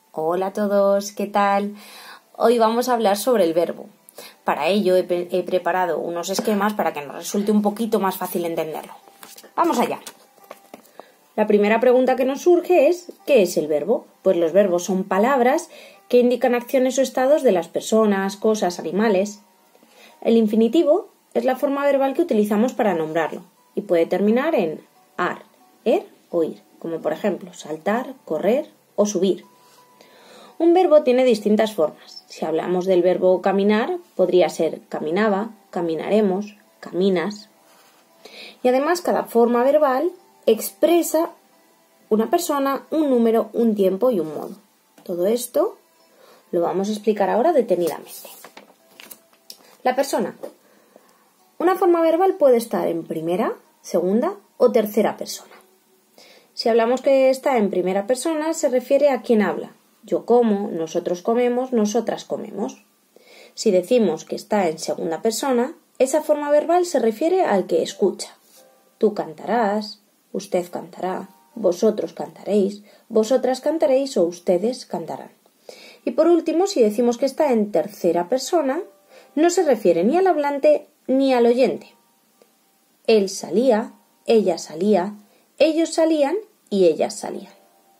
Hola a todos, ¿qué tal? Hoy vamos a hablar sobre el verbo. Para ello he preparado unos esquemas para que nos resulte un poquito más fácil entenderlo. ¡Vamos allá! La primera pregunta que nos surge es ¿qué es el verbo? Pues los verbos son palabras que indican acciones o estados de las personas, cosas, animales. El infinitivo es la forma verbal que utilizamos para nombrarlo y puede terminar en ar, er o ir, como por ejemplo saltar, correr o subir. Un verbo tiene distintas formas. Si hablamos del verbo caminar, podría ser caminaba, caminaremos, caminas. Y además cada forma verbal expresa una persona, un número, un tiempo y un modo. Todo esto lo vamos a explicar ahora detenidamente. La persona. Una forma verbal puede estar en primera, segunda o tercera persona. Si hablamos que está en primera persona, se refiere a quien habla. Yo como, nosotros comemos, nosotras comemos. Si decimos que está en segunda persona, esa forma verbal se refiere al que escucha. Tú cantarás, usted cantará, vosotros cantaréis, vosotras cantaréis o ustedes cantarán. Y por último, si decimos que está en tercera persona, no se refiere ni al hablante ni al oyente. Él salía, ella salía, ellos salían y ellas salían.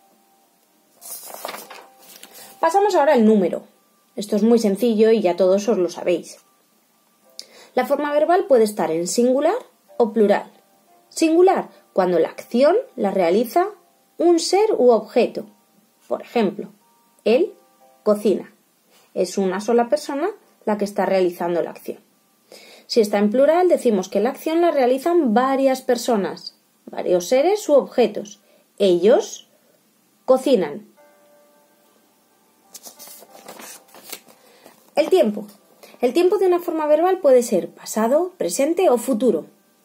Pasamos ahora al número. Esto es muy sencillo y ya todos os lo sabéis. La forma verbal puede estar en singular o plural. Singular, cuando la acción la realiza un ser u objeto. Por ejemplo, él cocina. Es una sola persona la que está realizando la acción. Si está en plural, decimos que la acción la realizan varias personas, varios seres u objetos. Ellos cocinan. El tiempo. El tiempo de una forma verbal puede ser pasado, presente o futuro.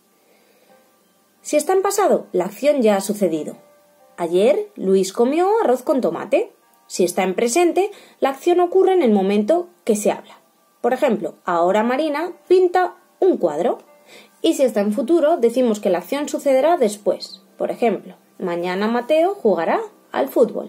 Si está en pasado, la acción ya ha sucedido. Ayer Luis comió arroz con tomate. Si está en presente, la acción ocurre en el momento que se habla. Por ejemplo, ahora Marina pinta un cuadro. Y si está en futuro, decimos que la acción sucederá después. Por ejemplo, mañana Mateo jugará al fútbol.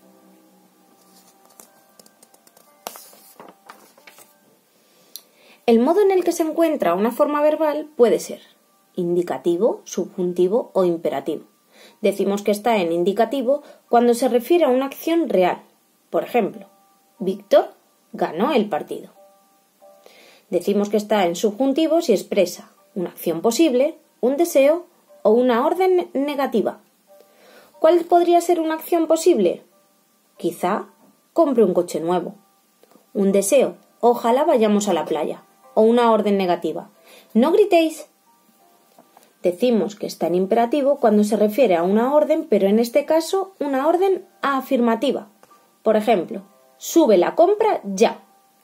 El modo en el que se encuentra una forma verbal puede ser indicativo, subjuntivo o imperativo. Decimos que está en indicativo cuando se refiere a una acción real. Por ejemplo, Víctor ganó el partido. Decimos que está en subjuntivo si expresa una acción posible, un deseo o una orden negativa. ¿Cuál podría ser una acción posible? Quizá compre un coche nuevo. Un deseo, ojalá vayamos a la playa. O una orden negativa. No gritéis. Decimos que está en imperativo cuando se refiere a una orden, pero en este caso una orden afirmativa. Por ejemplo, sube la compra ya.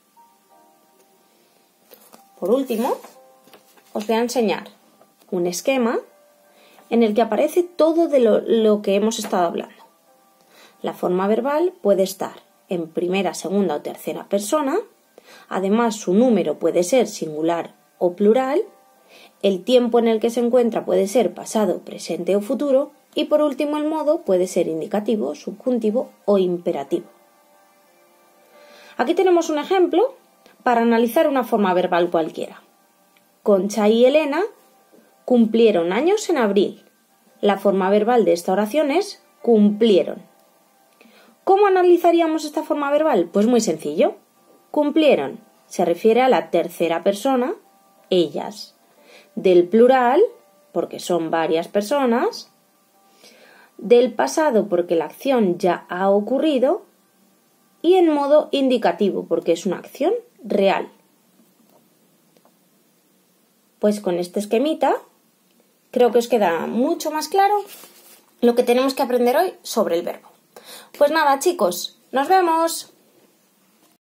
Por último, os voy a enseñar un esquema en el que aparece todo de lo que hemos estado hablando. La forma verbal puede estar en primera, segunda o tercera persona. Además, su número puede ser singular o plural. El tiempo en el que se encuentra puede ser pasado, presente o futuro. Y por último, el modo puede ser indicativo, subjuntivo o imperativo. Aquí tenemos un ejemplo para analizar una forma verbal cualquiera. Concha y Elena cumplieron años en abril. La forma verbal de esta oración es cumplieron. ¿Cómo analizaríamos esta forma verbal? Pues muy sencillo. Cumplieron se refiere a la tercera persona, ellas. Del plural, porque son varias personas. Del pasado, porque la acción ya ha ocurrido. Y en modo indicativo, porque es una acción real. Pues con este esquemita, creo que os queda mucho más claro lo que tenemos que aprender hoy sobre el verbo. Pues nada, chicos, nos vemos.